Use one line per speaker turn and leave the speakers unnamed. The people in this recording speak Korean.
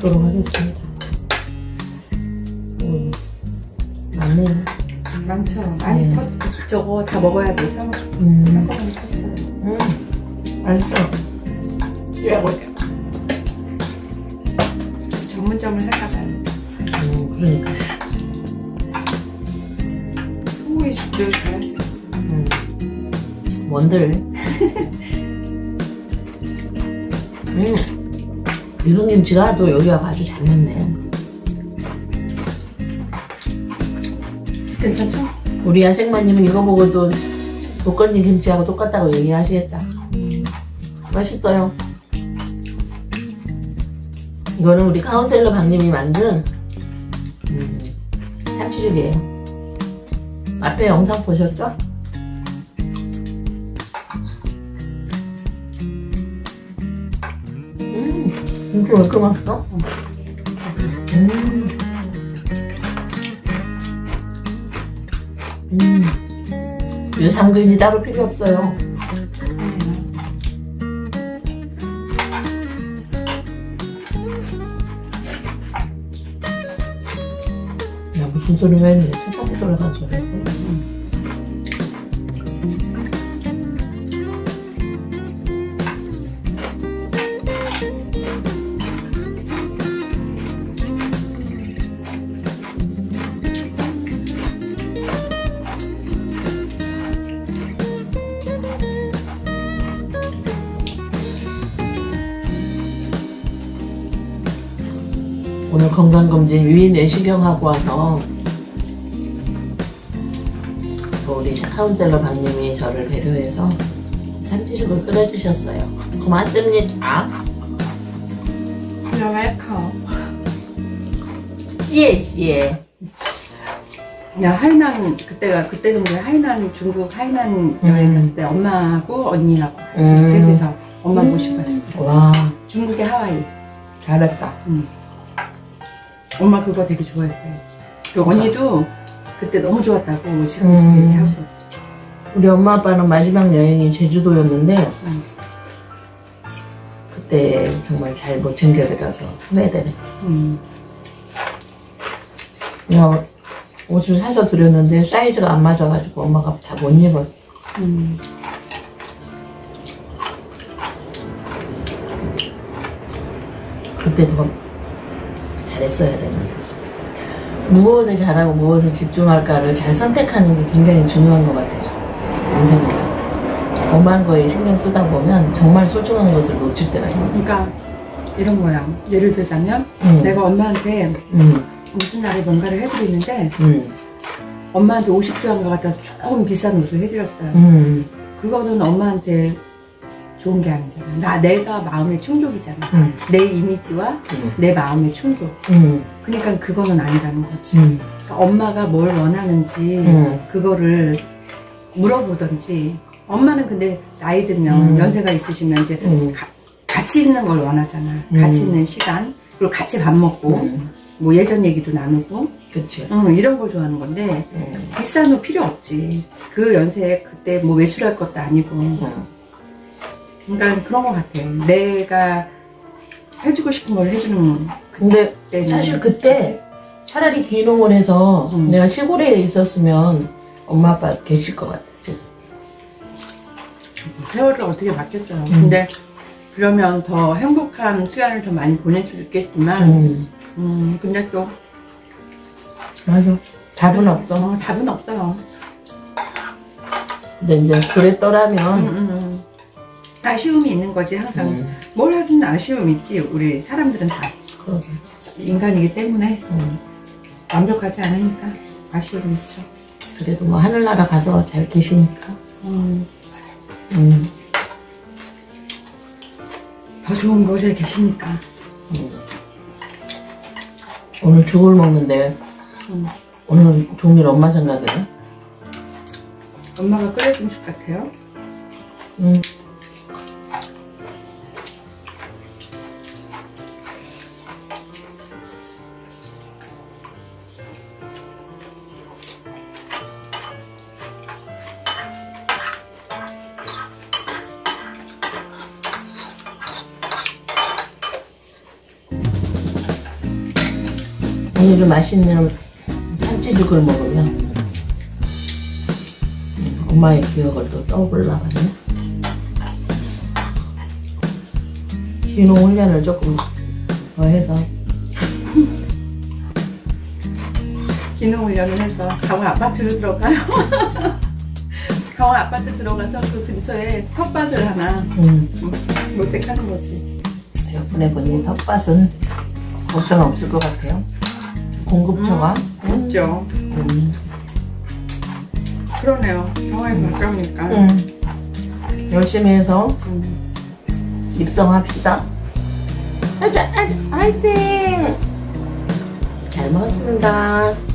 먹도록 하겠습니다. 많네요.
많죠. 많이
네.
저거 다 먹어야 돼서
맛있어.
전문점을 할까 봐요.
그러니까.
소고기 집들 잘하지.
뭔들. 익은 김치가 또 여기하고 아주 잘 맞네.
괜찮죠?
우리 야생마님은 이거 보고 또 독거님 김치하고 똑같다고 얘기하시겠다. 맛있어요. 이거는 우리 카운셀러 박님이 만든 참치죽이에요. 앞에 영상 보셨죠? 김치 왜 이렇게 맛있어? 유산균이 따로 필요 없어요. 야, 무슨 소리가 있네. 세상에 돌아간 소리. 오늘 건강검진 위에 내시경하고 와서 우리 카운셀러 박님이 저를 배려해서 참치죽을 끓여주셨어요. 고맙습니다.
You're welcome.
谢谢.
야, 하이난 그때는 우리 하이난 중국 하이난 여행 갔을 때 엄마하고 언니하고 셋이서 엄마 모시고 갔을 때.
와,
중국의 하와이.
잘했다.
엄마 그거 되게 좋아했어요. 그 언니도 그때 너무 좋았다고 지금 얘기하고.
우리 엄마 아빠는 마지막 여행이 제주도였는데 그때 정말 잘 못 챙겨드려서 후회되네. 그냥 옷을 사서 드렸는데 사이즈가 안 맞아가지고 엄마가 다 못 입었어. 그때 더 잘했어야 되는데. 무엇에 잘하고 무엇에 집중할까를 잘 선택하는 게 굉장히 중요한 것 같아요. 인생에서. 엄한 거에 신경 쓰다 보면 정말 소중한 것을 놓칠 때가 있어요.
그러니까 이런 거야. 예를 들자면 내가 엄마한테 무슨 날에 뭔가를 해드리는데 엄마한테 50조한 것 같아서 조금 비싼 옷을 해드렸어요. 그거는 엄마한테 좋은 게 아니잖아. 내가 마음의 충족이잖아. 내 이미지와 내 마음의 충족. 그러니까 그거는 아니라는 거지. 그러니까 엄마가 뭘 원하는지 그거를 물어보던지. 엄마는 근데 나이 들면 연세가 있으시면 이제 같이 있는 걸 원하잖아. 같이 있는 시간. 그리고 같이 밥 먹고 뭐 예전 얘기도 나누고.
그치.
이런 걸 좋아하는 건데 비싼 옷 필요 없지. 그 연세에 그때 뭐 외출할 것도 아니고. 그러니까 그런 것 같아. 내가 해주고 싶은 걸 해주는.
근데 사실 그때 차라리 귀농을 해서 내가 시골에 있었으면 엄마 아빠 계실 것 같아. 지금.
세월을 어떻게 맞겠어요. 근데 그러면 더 행복한 시간을 더 많이 보낼 수 있겠지만 근데 또
맞아. 답은 없어.
답은 없어요.
근데 이제 그랬더라면
아쉬움이 있는 거지. 항상 뭘 하든 아쉬움 있지. 우리 사람들은 다
그러게.
인간이기 때문에 완벽하지 않으니까 아쉬움이 있죠.
그래도 뭐 하늘나라 가서 잘 계시니까.
더 좋은 곳에 계시니까.
오늘 죽을 먹는데 오늘 종일 엄마 생각이네.
엄마가 끓여준 죽 같아요.
오늘은 맛있는 참치죽을 먹으면 엄마의 기억을 또 떠올라가네. 기농 훈련을 조금 더 해서
기농 훈련을 해서 강원 아파트로 들어가요. 강원 아파트 들어가서 그 근처에 텃밭을 하나 모색하는 거지.
덕분에 보니 텃밭은 걱정 없을 것 같아요. 공급처가
없죠. 그러네요. 병원에 가까우니까.
열심히 해서 입성합시다. 화이팅! 잘 먹었습니다.